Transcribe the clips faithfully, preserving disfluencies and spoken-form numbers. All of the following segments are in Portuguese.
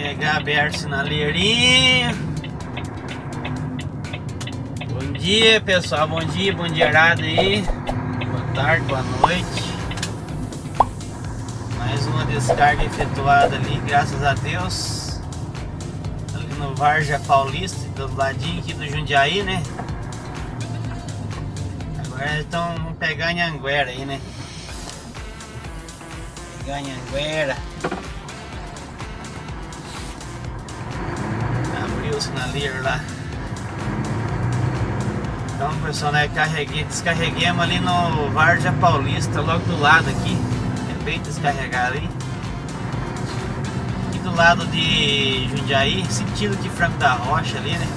Pegar aberto o sinaleirinho. Bom dia, pessoal, bom dia, bom dia aí. Boa tarde, boa noite. Mais uma descarga efetuada ali, graças a Deus. Ali no Várzea Paulista, do ladinho aqui do Jundiaí, né? Agora então vamos pegar a Anhanguera aí, né? Pegar a Anhanguera. Abriu o sinaleiro lá. Então, pessoal, né, carreguei, descarreguemos ali no Várzea Paulista, logo do lado aqui. É bem descarregado aí. Aqui do lado de Jundiaí, sentido de Franco da Rocha ali, né?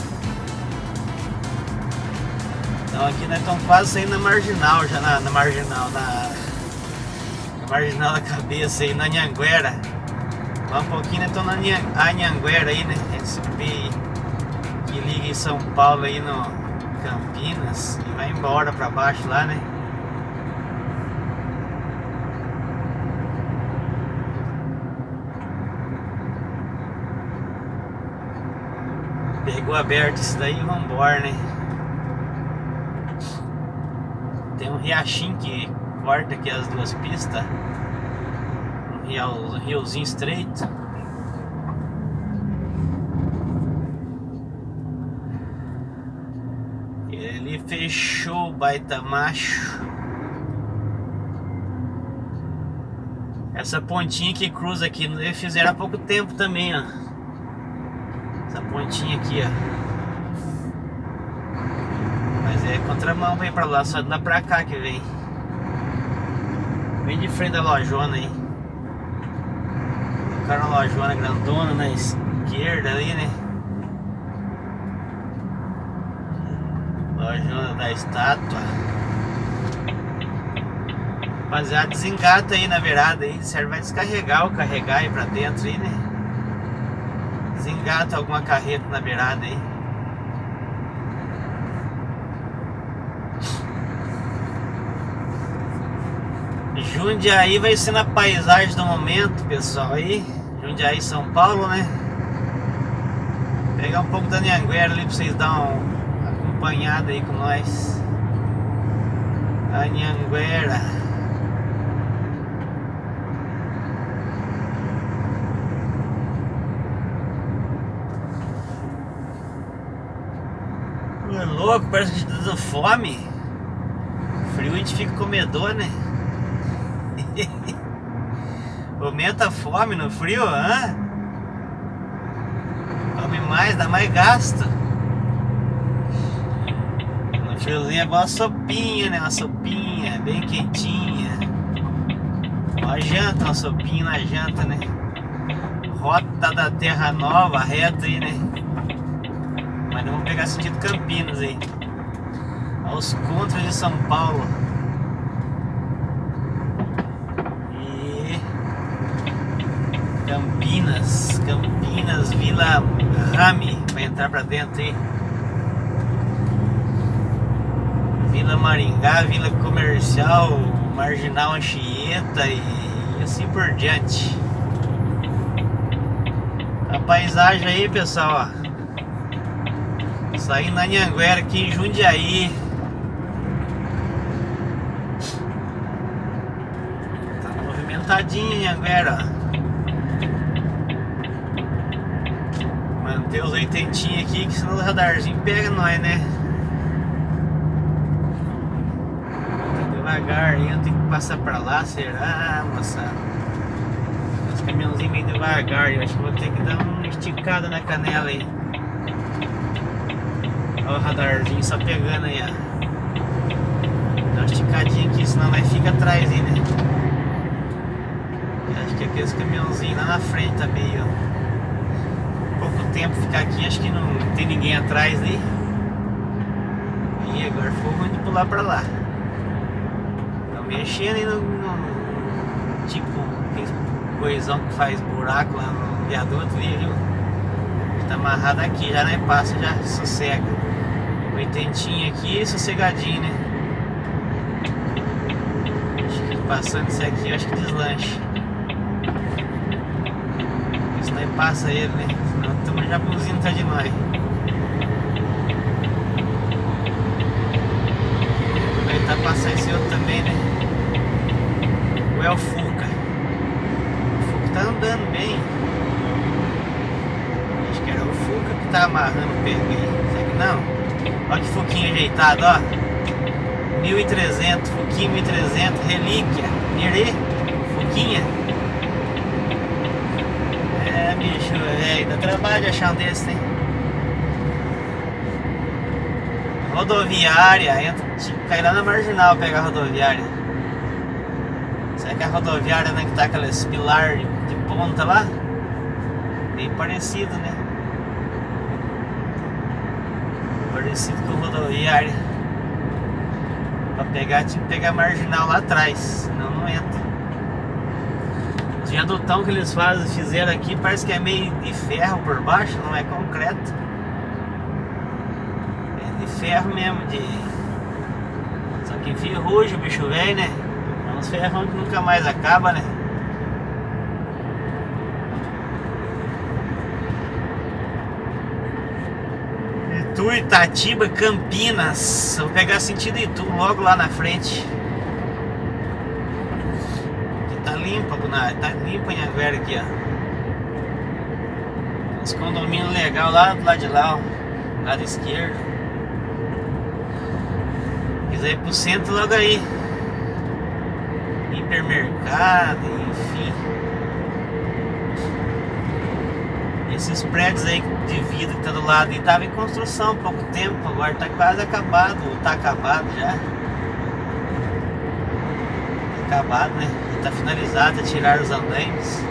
Então aqui nós estamos quase saindo na marginal, já na, na marginal, na, na marginal da cabeça aí, na Anhanguera. Vamos um pouquinho, nós estamos na Anhanguera aí, né? S P que liga em São Paulo aí no Campinas e vai embora pra baixo lá, né? Pegou aberto isso daí e vambora, né? Tem um riachinho que corta aqui as duas pistas. Um, rio, um riozinho estreito. Ele fechou o baita macho. Essa pontinha que cruza aqui, eles fizeram há pouco tempo também, ó. Essa pontinha aqui, ó. Mas é contramão, vem pra lá, só dá pra cá que vem. Vem de frente da lojona aí. O cara, uma lojona grandona na esquerda ali, né? Lojona da estátua. Rapaziada, desengata aí na virada aí. Serve vai descarregar ou carregar aí pra dentro aí, né? Desengata alguma carreta na virada aí. Jundiaí vai ser na paisagem do momento, pessoal, aí. Jundiaí, São Paulo, né? Pegar um pouco da Anhanguera ali pra vocês darem uma acompanhada aí com nós. Anhanguera. É louco, parece que a gente tá dando fome. Frio a gente fica comedor, né? Aumenta a fome no frio, hã? Come mais, dá mais gasto. No friozinho é bom uma sopinha, né? Uma sopinha bem quentinha. Uma janta, uma sopinha na janta, né? Rota da Terra Nova, reta aí, né? Mas não vamos pegar sentido Campinas aí. Aos contras de São Paulo. Campinas, Campinas, Vila Rame, vai entrar pra dentro aí. Vila Maringá, Vila Comercial, Marginal Anchieta e assim por diante. A paisagem aí, pessoal, ó. Saindo na Anhanguera aqui em Jundiaí. Tá movimentadinho a Anhanguera, ó. Manter os oitentinhos aqui, que senão o radarzinho pega nós, né? Tá devagar aí, eu tenho que passar pra lá, será, moçada? Os caminhãozinhos meio devagar, eu acho que vou ter que dar uma esticada na canela aí. Olha o radarzinho só pegando aí, ó. Dá uma esticadinha aqui, senão nós fica atrás aí, né? Eu acho que aqueles caminhãozinhos lá na frente tá meio... pouco tempo ficar aqui, acho que não tem ninguém atrás aí. E agora ficou ruim de pular pra lá. Estão mexendo aí no, no tipo aquele coisão que faz buraco lá no viaduto ali, viu? Tá amarrado aqui, já nem passa, já sossega. Oitentinho aqui, sossegadinho, né? Acho que passando isso aqui, acho que deslancha. Se nós passa ele, né? Senão também já buzina tá de nós. Vai tá passar esse outro também, né? O El Fuca. O Fuca tá andando bem. Acho que era o Fuca que tá amarrando o pego aí. Será que não? Olha que Fuquinha ajeitado, ó. mil e trezentos, Fuquinha mil e trezentos, relíquia, Nirê, Fuquinha. É, bicho, velho, dá trabalho de achar um desse, né? Rodoviária, entra, cai lá na marginal pegar a rodoviária. Será que a rodoviária, né, que tá aquelas pilar de, de ponta lá? Bem parecido, né? Parecido com a rodoviária. Pra pegar, tinha que pegar a marginal lá atrás, senão não entra. O viadutão que eles fazem, fizeram aqui, parece que é meio de ferro por baixo, não é concreto. É de ferro mesmo, de... Só que ferrugem o bicho velho, né? É uns ferrão que nunca mais acaba, né? Itu, Itatiba, Campinas. Vou pegar sentido Itu logo lá na frente. Aqui tá limpa, tá limpa em Anguera aqui, ó. Uns condomínios legais lá do lado de lá, ó. Lado esquerdo. Quiser ir pro centro logo aí. Hipermercado, enfim. Esses prédios aí de vidro que tá do lado e tava em construção há pouco tempo, agora tá quase acabado, ou tá acabado já. Tá acabado, né? Já tá finalizado, tirar os andaimes.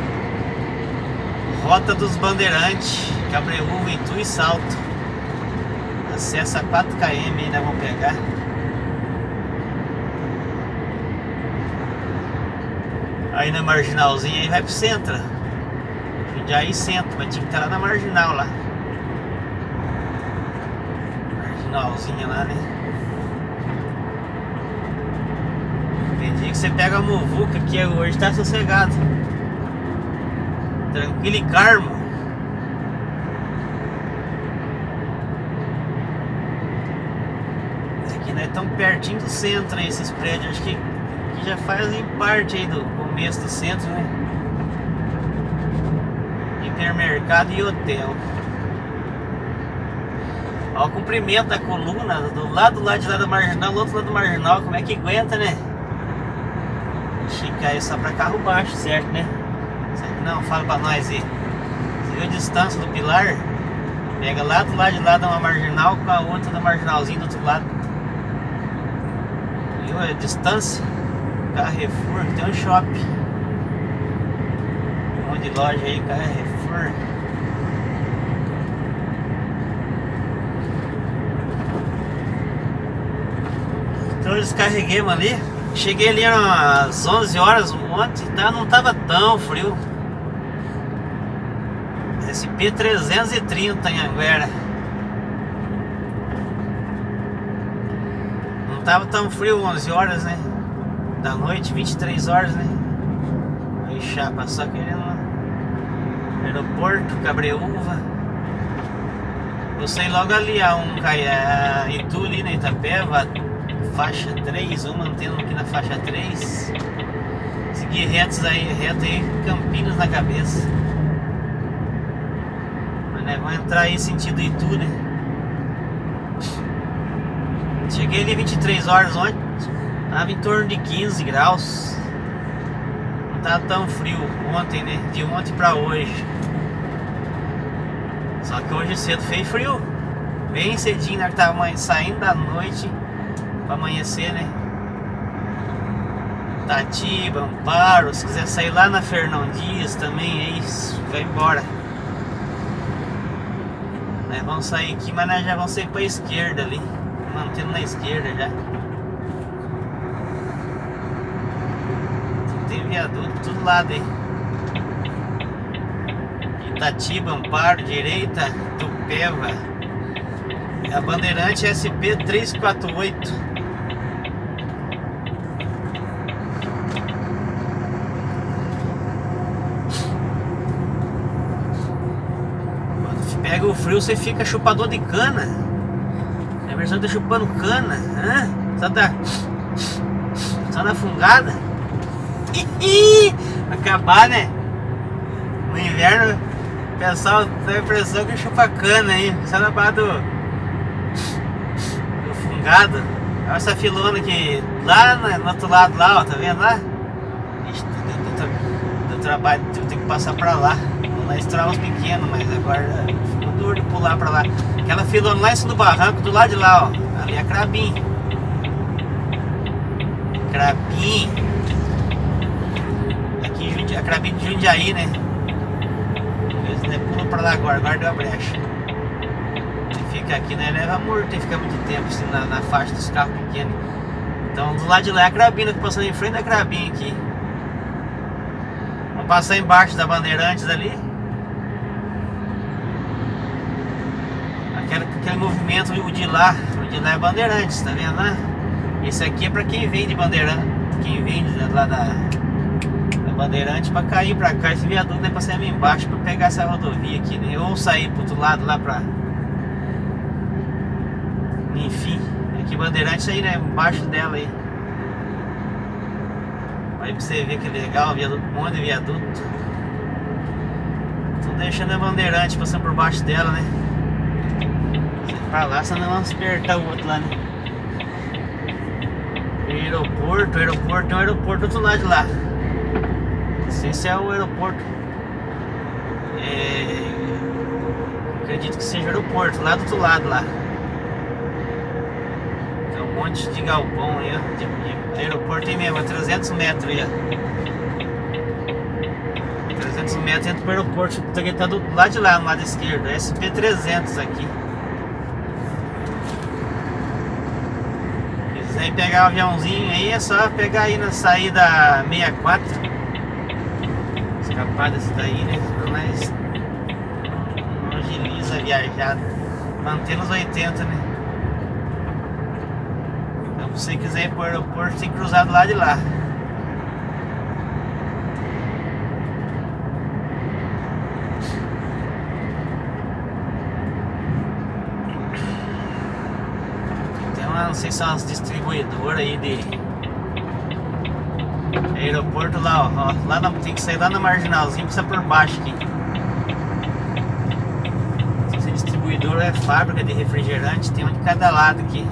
Rota dos Bandeirantes, Cabreúva, Itu e Salto. Acesso a quatro quilômetros ainda vão pegar. Aí na marginalzinha aí vai pro centro. Jundiaí centro, mas tinha que estar lá na marginal lá. Marginalzinha lá, né? Tem dia que você pega a muvuca aqui hoje, tá sossegado. Tranquilo e calmo. Aqui nós estamos pertinho do centro aí, esses prédios. Acho que, que já fazem parte aí do começo do centro, né? Hipermercado e hotel. Ó, o comprimento da coluna do lado lá de lá da marginal, do outro lado do marginal, como é que aguenta, né? Chica aí só pra carro baixo, certo, né? Certo? Não, fala pra nós aí. Você viu a distância do pilar? Pega lá do lado de lá de uma marginal com a outra da marginalzinha do outro lado. Viu a distância? Carrefour, tem um shopping. Um monte de loja aí, Carrefour. Então eu descarreguei ali. Cheguei ali às onze horas ontem, tá? Não tava tão frio. S P trezentos e trinta em Anguera. Não tava tão frio, onze horas, né? Da noite, vinte e três horas, né? Aí chapa, só querendo aeroporto, Cabreúva. Eu saí logo ali a um a Itu ali na Itapeva, faixa três, um mantendo aqui na faixa três. Segui retos aí, reto aí, Campinas na cabeça. Mas né, vamos entrar aí sentido Itu, né? Cheguei ali vinte e três horas ontem, tava em torno de quinze graus. Não tá tão frio ontem, né? De ontem pra hoje. Só que hoje cedo fez frio. Bem cedinho, né? Que tava saindo da noite pra amanhecer, né? Itatiba, Amparo. Se quiser sair lá na Fernão Dias também, aí vai embora. Nós vamos sair aqui, mas nós já vamos sair pra esquerda ali. Mantendo na esquerda já. Tem viaduto tudo lado aí. Itatiba, Amparo, direita, Tupéva. A Bandeirante S P trezentos e quarenta e oito. pega o frio, você fica chupador de cana. A versão tá chupando cana, hã? Só tá só na fungada. Acabar, né? No inverno, o pessoal tem a impressão que chupa cana aí, só na barra do, do fungado. Olha essa filona aqui, lá no outro lado lá, ó, tá vendo lá? Ixi, do, do trabalho, eu tenho que passar pra lá. Lá estrala os pequenos, mas agora ficou duro de pular pra lá. Aquela filona lá em cima do barranco, do lado de lá, ó. Ali é crabim. Crabim. Aqui é crabim de Jundiaí, né? Eles né, pulam pra lá agora, agora deu a brecha. E fica aqui, né? Leva morto e fica muito tempo assim na, na faixa dos carros pequenos. Então do lado de lá é a crabina que passando em frente da crabim aqui. Vamos passar embaixo da Bandeirantes ali. Aquele, aquele movimento o de lá, o de lá é Bandeirantes, tá vendo lá? Esse aqui é pra quem vem de Bandeirantes, quem vem de lá da, da Bandeirantes pra cair pra cá. Esse viaduto é pra sair embaixo pra pegar essa rodovia aqui, né? Ou sair pro outro lado lá pra... Enfim, aqui Bandeirantes aí, né? Embaixo dela aí. Aí pra você ver que legal, viaduto, um monte de viaduto. Tô deixando a Bandeirante passando por baixo dela, né? Pra lá, senão vamos apertar o outro lá, né? Aeroporto, aeroporto, tem um aeroporto do outro lado de lá. Não sei se é o aeroporto. É... Acredito que seja o aeroporto, lá do outro lado lá. Tem um monte de galpão aí, ó. De, de aeroporto aí mesmo, a trezentos metros aí, ó. trezentos metros entra pro aeroporto, que tá do lado de lá, no lado esquerdo. É S P trezentos aqui. Aí pegar o aviãozinho aí, é só pegar aí na saída sessenta e quatro. Escapar desse daí, né? Mas não agiliza a viajada. Mantendo os oitenta, né? Então se você quiser ir pro aeroporto, tem que cruzar do lado de lá. Não sei se são as distribuidoras aí de aeroporto lá, ó, ó. Lá na, tem que sair lá na marginalzinha, precisa por baixo aqui. Esse distribuidor é fábrica de refrigerante, tem um de cada lado aqui.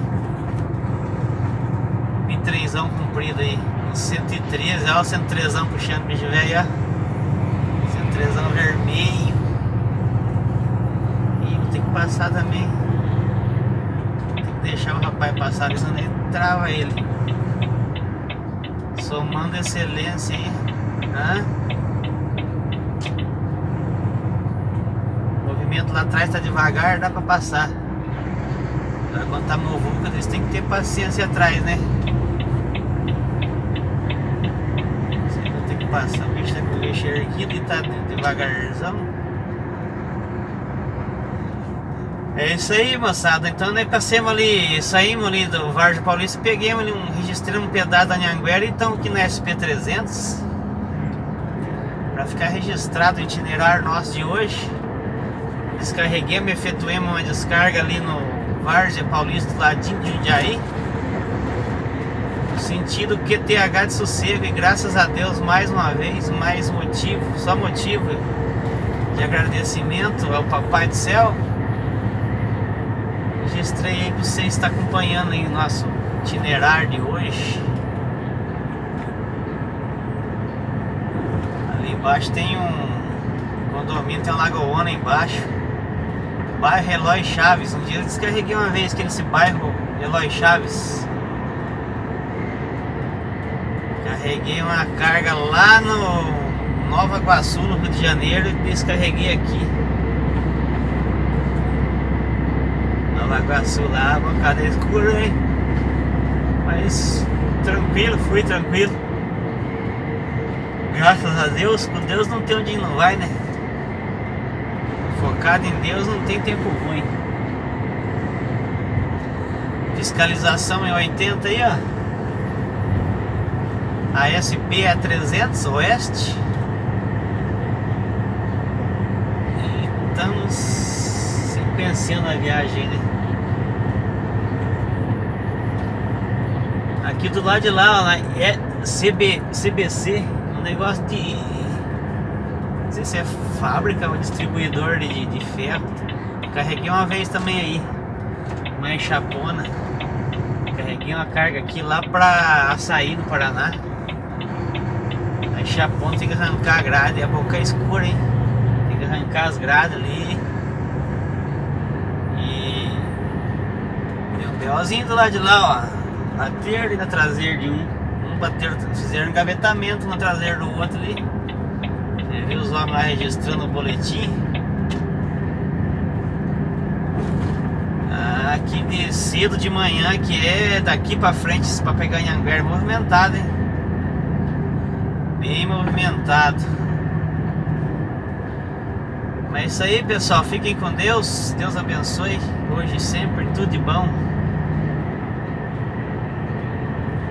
Bitrenzão comprido aí, um cento e treze, ó, o cento e treze puxando bicho velho, ó. cento e treze vermelho. E vou ter que passar também. Deixar o rapaz passar, senão ele trava ele. Somando excelência aí. Hã? O movimento lá atrás tá devagar, dá pra passar. Agora quando tá movuca, eles têm que ter paciência atrás, né? Você vai ter que passar. O bicho tá com o bicho erguido e tá devagarzão. É isso aí, moçada. Então nós passamos ali, saímos ali do Vargem Paulista, peguemos ali um, registramos um pedaço da Anhanguera e estamos aqui na S P trezentos para ficar registrado o itinerário nosso de hoje. Descarreguemos, efetuemos uma descarga ali no Vargem Paulista, ladinho de Jundiaí, sentido Q T H de Sossego, e graças a Deus mais uma vez, mais motivo, só motivo de agradecimento ao Papai do Céu. Registrei aí pra você estar acompanhando aí o nosso itinerário de hoje. Ali embaixo tem um condomínio, tem uma lagoona embaixo. Bairro Eloy Chaves. Um dia eu descarreguei uma vez que nesse bairro Eloy Chaves. Carreguei uma carga lá no Nova Iguaçu, no Rio de Janeiro, e descarreguei aqui. Nova Iguaçu lá, bancada escura, hein? Mas tranquilo, fui tranquilo. Graças a Deus, com Deus não tem onde não vai, né? Focado em Deus não tem tempo ruim. Fiscalização em oitenta aí, ó. A S P é trezentos Oeste. E estamos iniciando a viagem, né? Aqui do lado de lá, ó, é C B, C B C, um negócio de... não sei se é fábrica ou distribuidor de, de ferro. Carreguei uma vez também aí, uma enxapona. Carreguei uma carga aqui lá pra Açaí, no Paraná. A enxapona tem que arrancar a grade, a boca é escura, hein? Tem que arrancar as grades ali. E... tem um BOzinho do lado de lá, ó. Bateram ali na traseira de um. Um bateram, fizeram engavetamento na traseira do outro ali. Você viu os homens lá registrando o boletim. Ah, aqui de cedo de manhã, que é daqui pra frente pra pegar em Anguera, movimentado, hein? Bem movimentado. Mas é isso aí, pessoal, fiquem com Deus. Deus abençoe hoje e sempre, tudo de bom.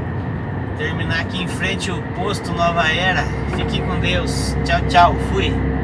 Terminar aqui em frente o posto Nova Era. Fiquem com Deus. Tchau, tchau. Fui.